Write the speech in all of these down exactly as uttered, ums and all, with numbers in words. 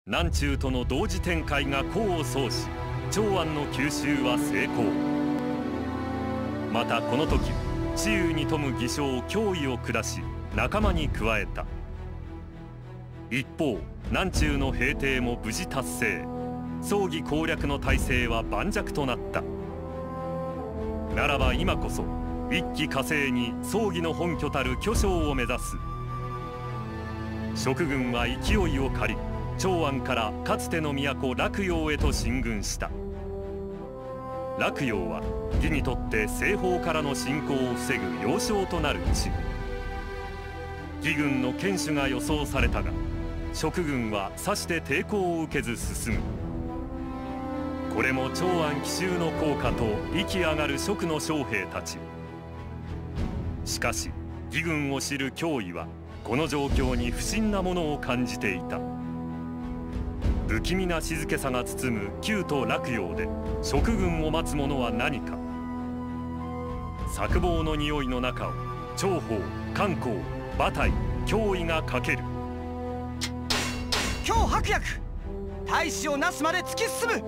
南中との同時展開が功を奏し、長安の吸収は成功。またこの時雌雄に富む義将脅威を下し仲間に加えた。一方南中の平定も無事達成。葬儀攻略の体制は盤石となった。ならば今こそ一騎加勢に葬儀の本拠たる巨匠を目指す。蜀軍は勢いを借り長安からかつての都洛陽へと進軍した。洛陽は義にとって西方からの侵攻を防ぐ要衝となる地。義軍の堅守が予想されたが蜀軍はさして抵抗を受けず進む。これも長安奇襲の効果と息上がる蜀の将兵たち。しかし義軍を知る脅威はこの状況に不審なものを感じていた。不気味な静けさが包む旧都洛陽で蜀軍を待つ者は何か。策謀の匂いの中を長宝、漢光、馬隊、脅威が駆ける。 今日白薬大使をなすまで突き進む。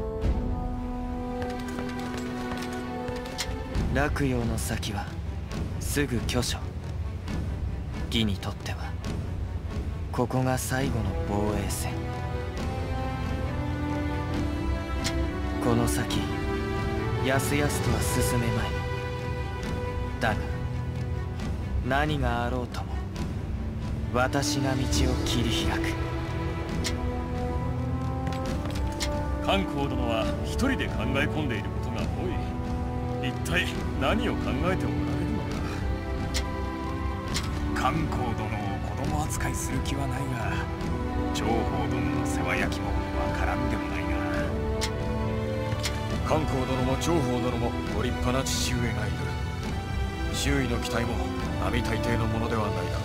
洛陽の先はすぐ巨所。義にとってはここが最後の防衛戦。この先やすやすとは進めまい。だが何があろうとも私が道を切り開く。 漢光殿は一人で考え込んでいることが多い。一体何を考えておられるのか。 漢光殿を子供扱いする気はないが、長宝殿の世話焼きもわからんでもないな。 漢光殿も長宝殿もご立派な父上がいる。周囲の期待も並大抵のものではないだろうな。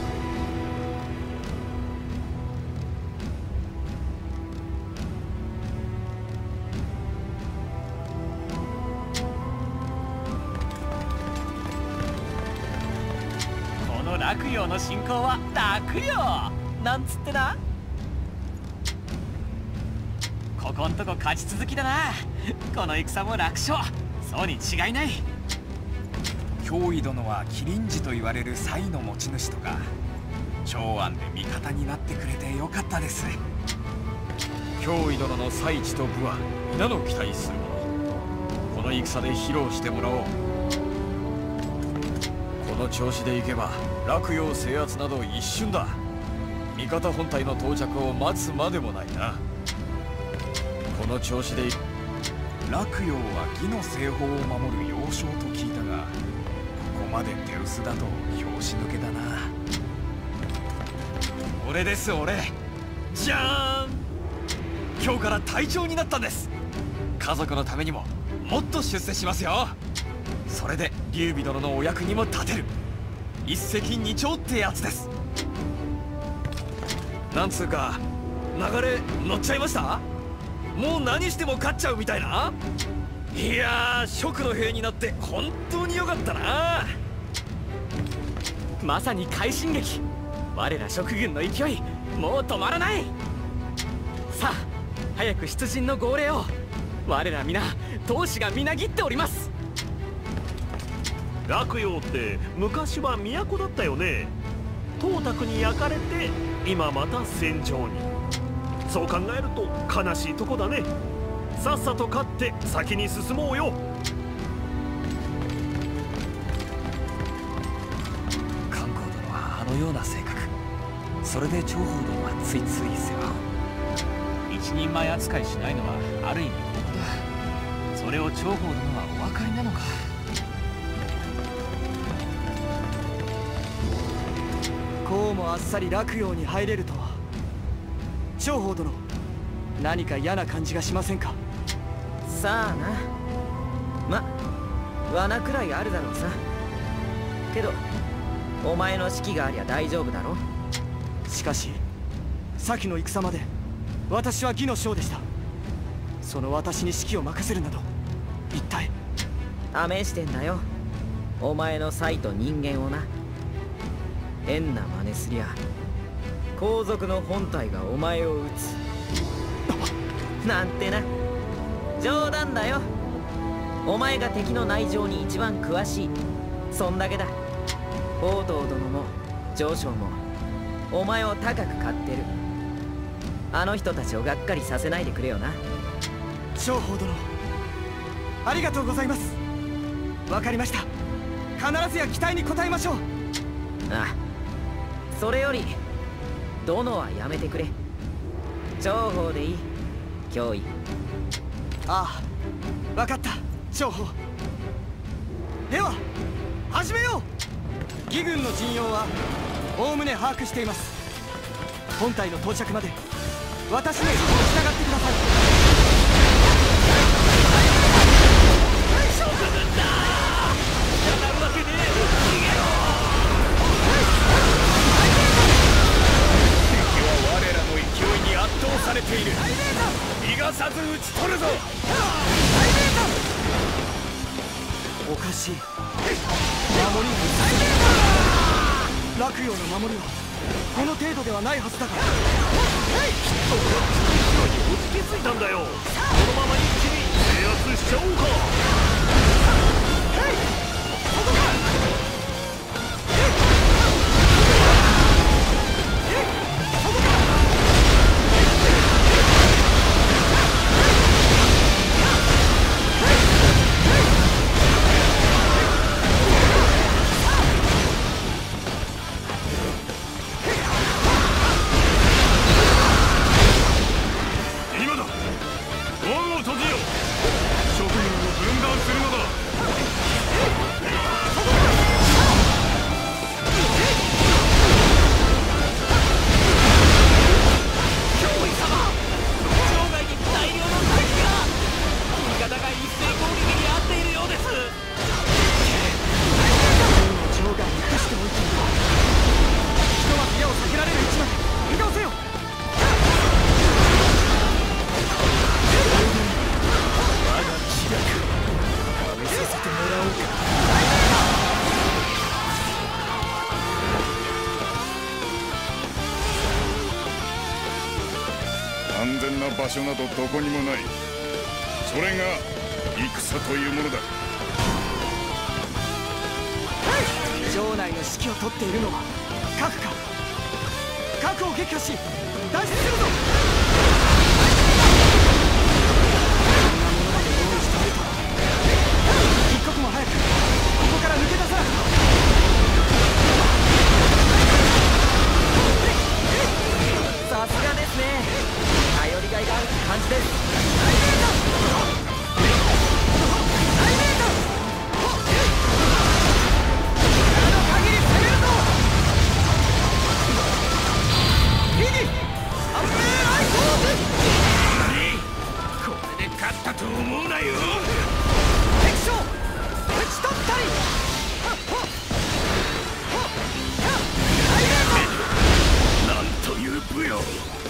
この洛陽の侵攻は楽よなんつってな。ここんとこ勝ち続きだな。この戦も楽勝、そうに違いない。 脅威殿は麒麟児と言われる才の持ち主とか、長安で味方になってくれてよかったです。 脅威殿の才知と武は皆の期待するもの。この戦で披露してもらおう。この調子でいけば洛陽制圧など一瞬だ。味方本体の到着を待つまでもないな。この調子でい洛陽は義の西方を守る要衝と聞いたが、ここまで手薄だと拍子抜けだな。 俺です俺。じゃーん、今日から隊長になったんです。家族のためにももっと出世しますよ。それで劉備殿のお役にも立てる。一石二鳥ってやつです。なんつうか流れ乗っちゃいました。もう何しても勝っちゃうみたいな。いやー、蜀の兵になって本当によかったな。 まさに快進撃。我ら蜀軍の勢いもう止まらない。さあ早く出陣の号令を。我ら皆闘志がみなぎっております。 洛陽って昔は都だったよね。董卓に焼かれて今また戦場に。そう考えると悲しいとこだね。さっさと勝って先に進もうよ。 漢光殿はあのような性格。それで長宝殿はついつい世話を。 一人前扱いしないのはある意味僕だ。それを長宝殿はお分かりなのか。 こうもあっさり洛陽に入れるとは。長宝殿、何か嫌な感じがしませんか。 さあな。ま、罠くらいあるだろうさ。けどお前の指揮がありゃ大丈夫だろ。 しかし先の戦まで私は義の将でした。その私に指揮を任せるなど一体。 試してんだよ、お前の才と人間をな。変な真似すりゃ皇族の本体がお前を撃つなんてな。冗談だよ。お前が敵の内情に一番詳しい、そんだけだ。宝刀殿も上将もお前を高く買ってる。あの人たちをがっかりさせないでくれよな。 将校殿、ありがとうございます。わかりました。必ずや期待に応えましょう。 ああ、それより殿はやめてくれ。重宝でいい、脅威。 ああ、わかった、重宝。では始めよう。義軍の陣容はおおむね把握しています。本隊の到着まで私の指示に従ってください。将軍だ。やるわけねえ。逃げろ。 敵は我らの勢いに圧倒されている。逃がさず討ち取るぞ。 おかしい。守りに落葉の守りはこの程度ではないはずだが。きっと勢いにおじけついたんだよ。このまま一気に制圧しちゃおうか。 そこか。そこか。 安全な場所などどこにもない。それが戦というものだ。 城内の指揮を取っているのは核か。核を撃破し脱出するぞ。こんなものまで用意しているとは。一刻も早くここから抜け出さないと。さすがですね。頼りがいがあるって感じです。 これで勝ったと思うなよ。 敵将討ち取ったり。 なんという武勇。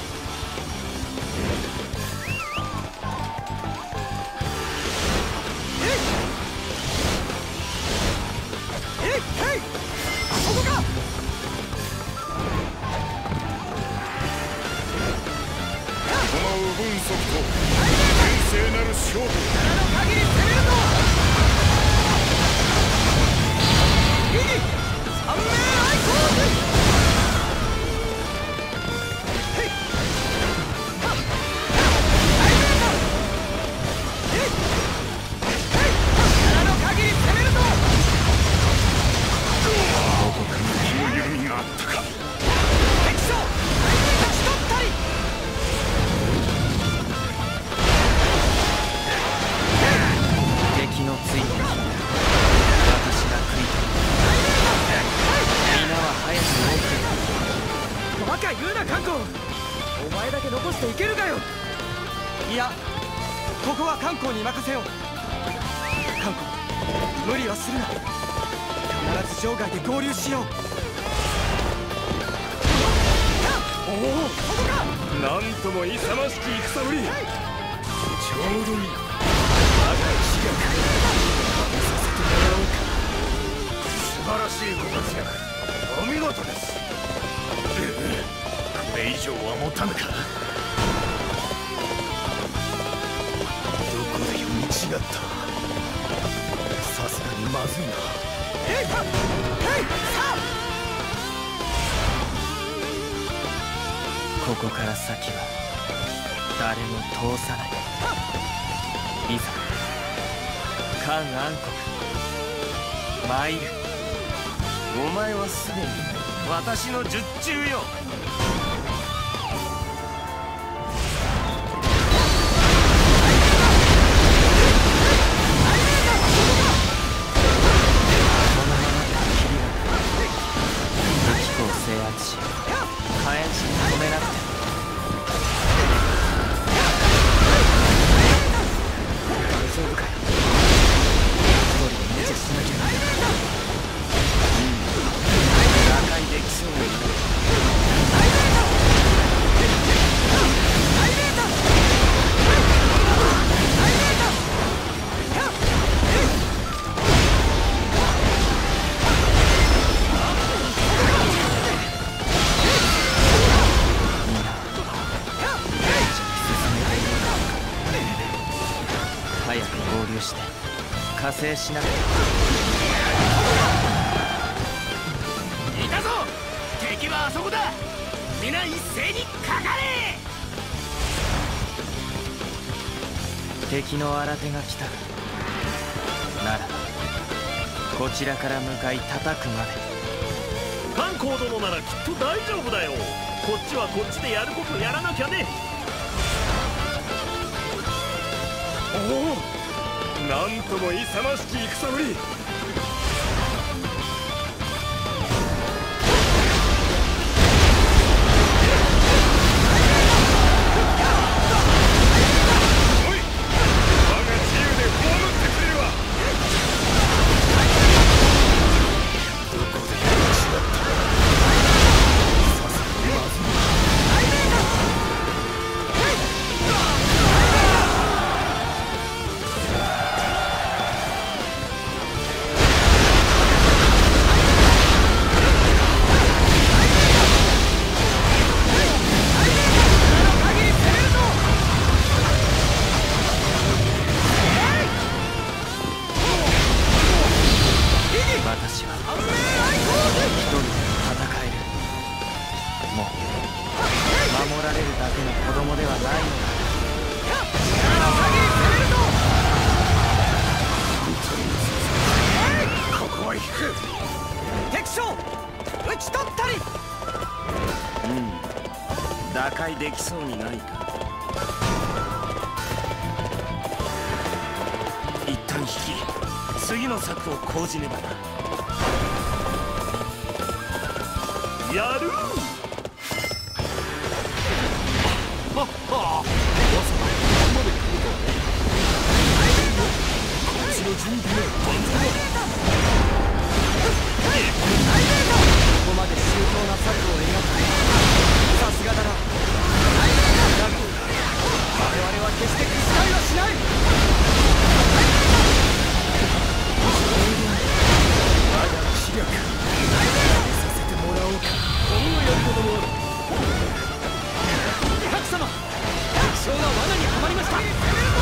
聖なる勝負。力の限り攻めるぞ。意義三名愛好。お前だけ残していけるかよ。いや、ここは漢光に任せよう。漢光、無理はするな。必ず場外で合流しよう。おお、ここか。 なんとも勇ましき戦ぶり。ちょうどいい。我が一力食べさせてもらおうか。素晴らしいご活躍、お見事です。これ以上は持たぬか。どこで読み違った。さすがにまずいな。 えいたえいさあここから先は誰も通さない。いざ韓暗黒参る。 お前はすでに私の術中よ。 敵を制圧し火炎師に止めなくても。大丈夫かよ。一人で無茶しなきゃな。打開できそうになる。早く合流して加勢しなくて。 いたぞ。敵はあそこだ。皆一斉にかかれ。 敵の新手が来たならこちらから向かい叩くまで。 韓光殿ならきっと大丈夫だよ。こっちはこっちでやることやらなきゃね。おお、なんとも勇ましき戦ぶり。 私は一人で戦える。もう守られるだけの子供ではないのだ。 ここは引く。 敵将討ち取ったり。 うん、打開できそうにないか。一旦引き次の策を講じねばな。 やる。はっはあ、まさかここまで来るとはね。こっちの準備も万全だ。 ここまで周到な策を描く。さすがだな。だが我々は決して屈退はしない。 我が知略させてもらおうか。こんなやることもある。 各様、敵将が罠にはまりました。 聞い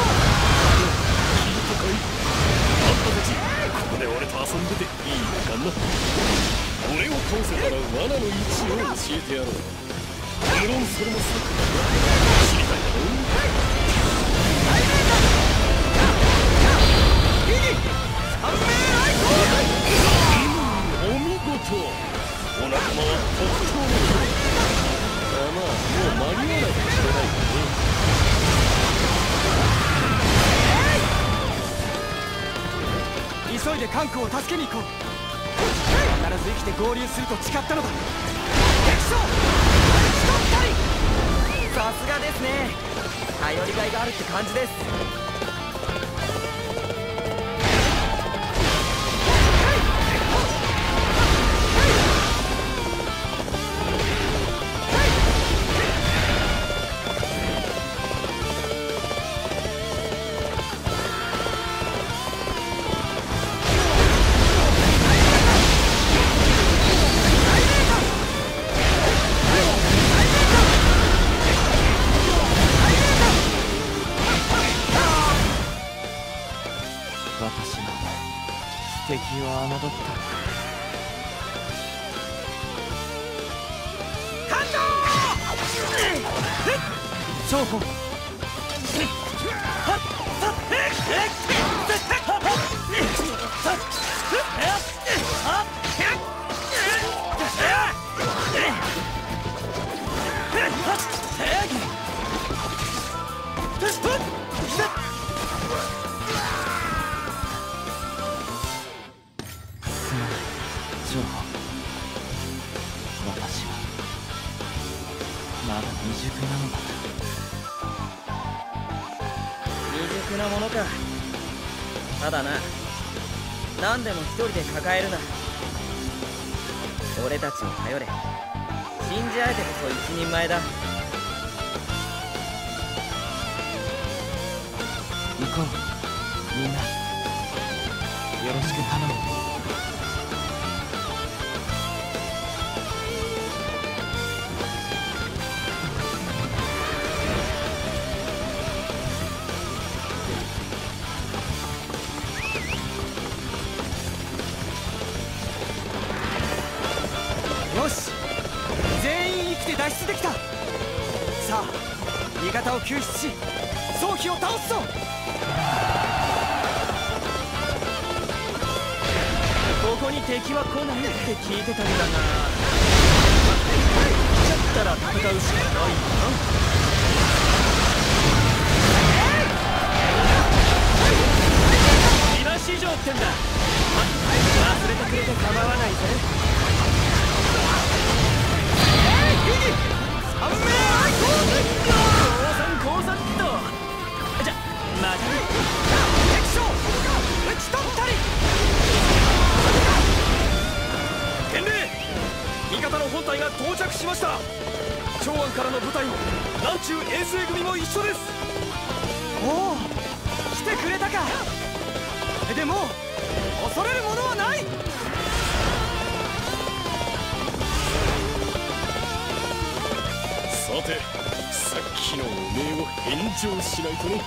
たかい。あんたたちここで俺と遊んでていいのかな。俺を倒せたら罠の位置を教えてやろう。無論それも策だ。知りたいだろう。お見事。お仲間は特等の人だ。まあもう間に合わないかもしれないけどね。 急いで関空を助けに行こう。必ず生きて合流すると誓ったのだ。敵将討ち取ったり。さすがですね。頼りがいがあるって感じです。 敵を侮った。 感動重宝私はまだ未熟なのだ。 未熟なものか。ただな、何でも一人で抱えるな。俺たちを頼れ。信じ合えてこそ一人前だ。 行こう、みんな。よろしく頼む。 よし、全員生きて脱出できた。さあ味方を救出し早期を倒すぞ。 ここに敵は来ないって聞いてたんだが、だったら戦うしかないな。今市場ってんだ。忘れてくれて構わないぜ。降参降参っと。じゃまたね。 敵将討ち取ったり。 伝令、味方の本隊が到着しました。長安からの部隊も南中遠征組も一緒です。 おお、来てくれたか。でも恐れるものはない。 さて、さっきのおめえを返上しないとね。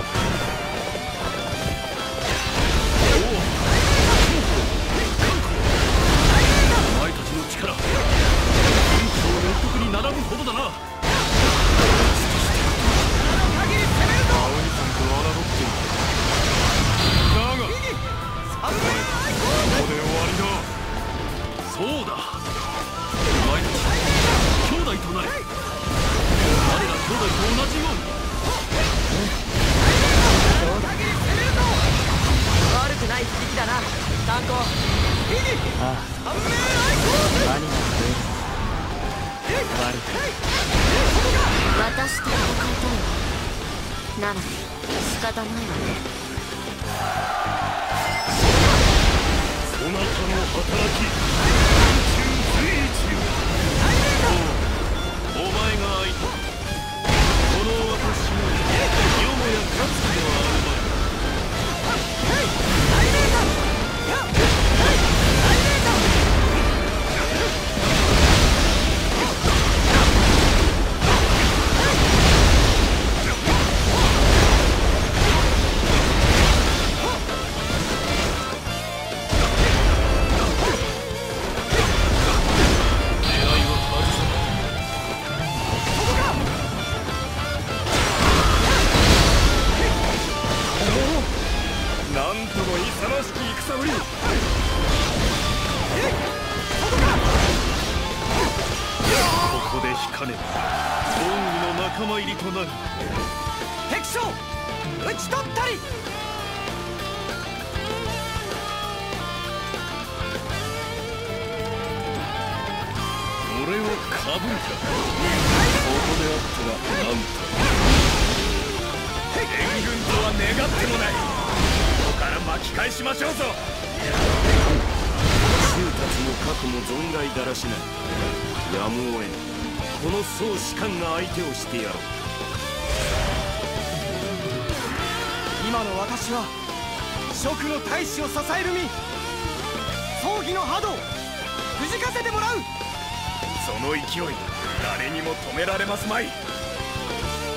お前たちの力、天下を列国に並ぶほどだな。 限り攻めるぞ。 青いさんと侮っている。だがここで終わりだ。そうだ、お前たち兄弟となれ。我ら兄弟と同じように。 悪くない響きだな、炭鉱。 ああ、兄が増える。悪くない。 私と戦いたいなら仕方ないわね。 そなたの働き、宇宙随一よ。お前が相手。この私もよもや勝つではあるまい。なんとも勇ましき戦ぶり。ここで引かねば恩義の仲間入りとなる。 敵将討ち取ったり。 俺をかぶるか。ここであったらなんと。 援軍とは願ってもない。ここから巻き返しましょうぞ。 衆たちの核も存外だらしない。やむを得ぬ。この総士官が相手をしてやろう。 今の私は蜀の大使を支える身。葬儀の波動くじかせてもらう。 その勢い誰にも止められますまい。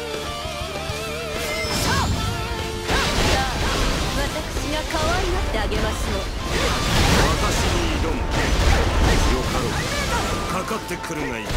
私が可愛がってあげげましょう。 私に挑む。よかろう。かかってくるがいい。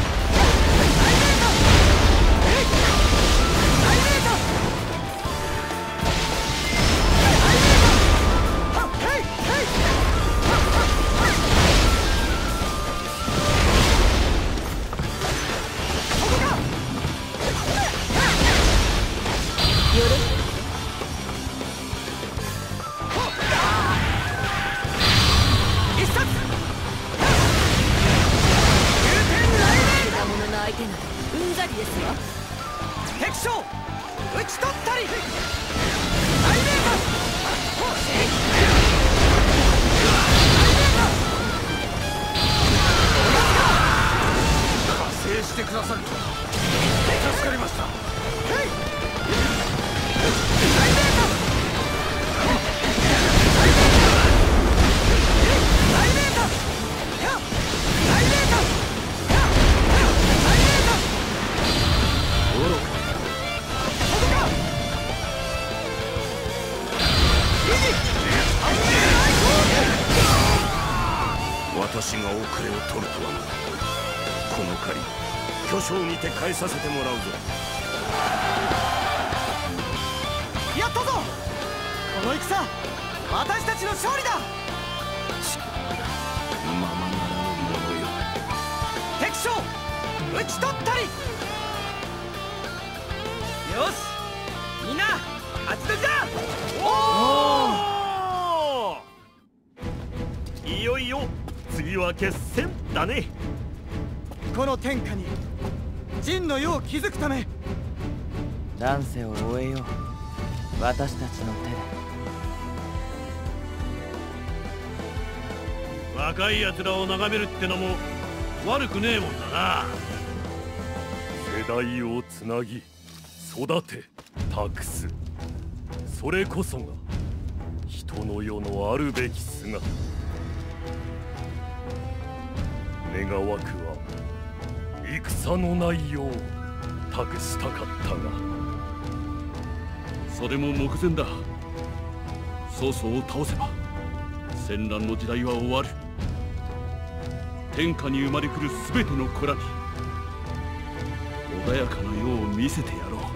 私が遅れを取るとはな。この借り巨匠にて返させてもらうぞ。 やったぞ。この戦私たちの勝利だ。 ままならぬものよ。 敵将討ち取ったり。よしみんな勝ち取りだ。 おお、いよいよ次は決戦だね。 この天下に陣の世を築くため乱世を終えよう。私たちの手で。 若い奴らを眺めるってのも悪くねえもんだな。 世代をつなぎ育て託す、それこそが人の世のあるべき姿。願わくは戦のないよう託したかったが、 それも目前だ。曹操を倒せば戦乱の時代は終わる。天下に生まれ来る全ての子らに穏やかな世を見せてやろう。